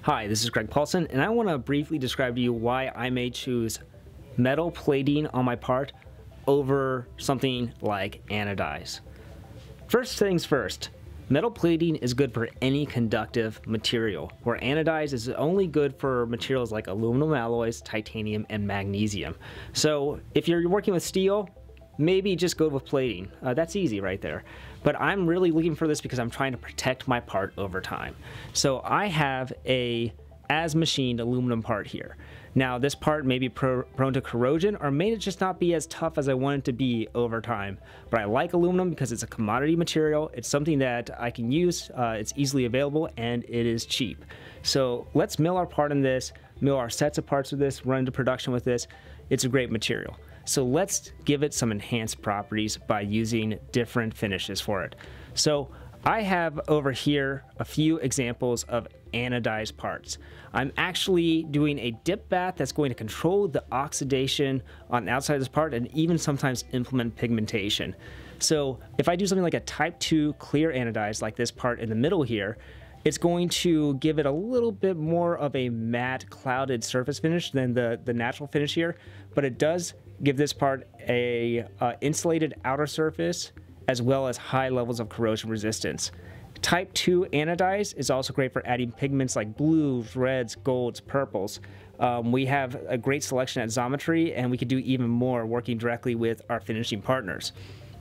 Hi, this is Greg Paulson, and I want to briefly describe to you why I may choose metal plating on my part over something like anodize. First things first, metal plating is good for any conductive material, where anodize is only good for materials like aluminum alloys, titanium, and magnesium. So if you're working with steel, maybe just go with plating. That's easy right there. But I'm really looking for this because I'm trying to protect my part over time. So I have a as machined aluminum part here. Now this part may be prone to corrosion or may just not be as tough as I want it to be over time. But I like aluminum because it's a commodity material. It's something that I can use, it's easily available, and it is cheap. So let's mill our part in this, mill our sets of parts with this, run into production with this. It's a great material. So let's give it some enhanced properties by using different finishes for it. So I have over here a few examples of anodized parts. I'm actually doing a dip bath that's going to control the oxidation on the outside of this part and even sometimes implement pigmentation. So if I do something like a type 2 clear anodized like this part in the middle here, it's going to give it a little bit more of a matte clouded surface finish than the natural finish here, but it does give this part a insulated outer surface as well as high levels of corrosion resistance. Type 2 anodized is also great for adding pigments like blues, reds, golds, purples. We have a great selection at Xometry, and we could do even more working directly with our finishing partners.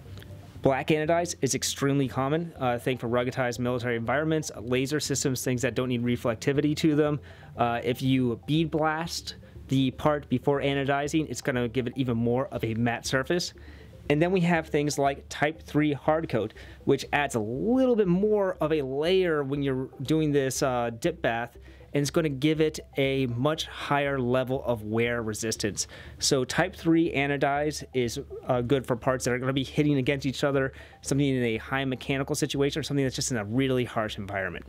Black anodized is extremely common, thing for ruggedized military environments, laser systems, things that don't need reflectivity to them. If you bead blast the part before anodizing, it's going to give it even more of a matte surface. And then we have things like type 3 hard coat, which adds a little bit more of a layer when you're doing this dip bath, and it's going to give it a much higher level of wear resistance. So type 3 anodized is good for parts that are going to be hitting against each other, something in a high mechanical situation, or something that's just in a really harsh environment.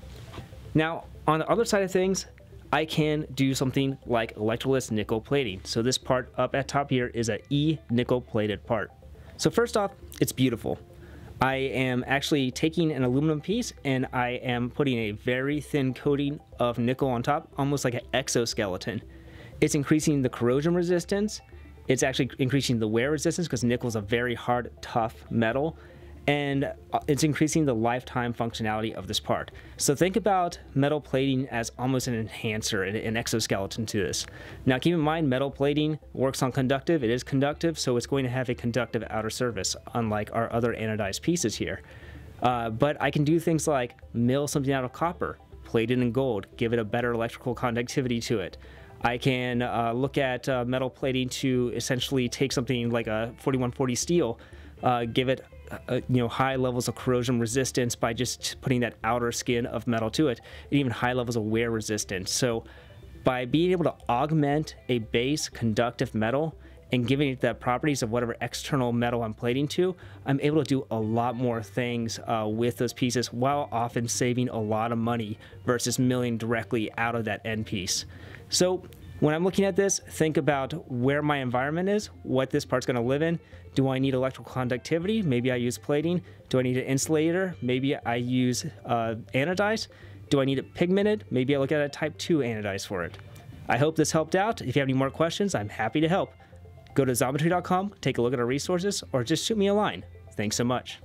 Now, on the other side of things, I can do something like electroless nickel plating. So this part up at top here is a E nickel plated part. So first off, it's beautiful. I am actually taking an aluminum piece and I am putting a very thin coating of nickel on top, almost like an exoskeleton. It's increasing the corrosion resistance. It's actually increasing the wear resistance because nickel is a very hard, tough metal. And it's increasing the lifetime functionality of this part. So think about metal plating as almost an enhancer, an exoskeleton to this. Now keep in mind, metal plating works on conductive. It is conductive, so it's going to have a conductive outer surface, unlike our other anodized pieces here. But I can do things like mill something out of copper, plate it in gold, give it a better electrical conductivity to it. I can look at metal plating to essentially take something like a 4140 steel, give it high levels of corrosion resistance by just putting that outer skin of metal to it, and even high levels of wear resistance. So by being able to augment a base conductive metal and giving it the properties of whatever external metal I'm plating to, I'm able to do a lot more things with those pieces while often saving a lot of money versus milling directly out of that end piece. So when I'm looking at this, think about where my environment is, what this part's going to live in. Do I need electrical conductivity? Maybe I use plating. Do I need an insulator? Maybe I use anodized. Do I need it pigmented? Maybe I look at a type 2 anodized for it. I hope this helped out. If you have any more questions, I'm happy to help. Go to Xometry.com, take a look at our resources, or just shoot me a line. Thanks so much.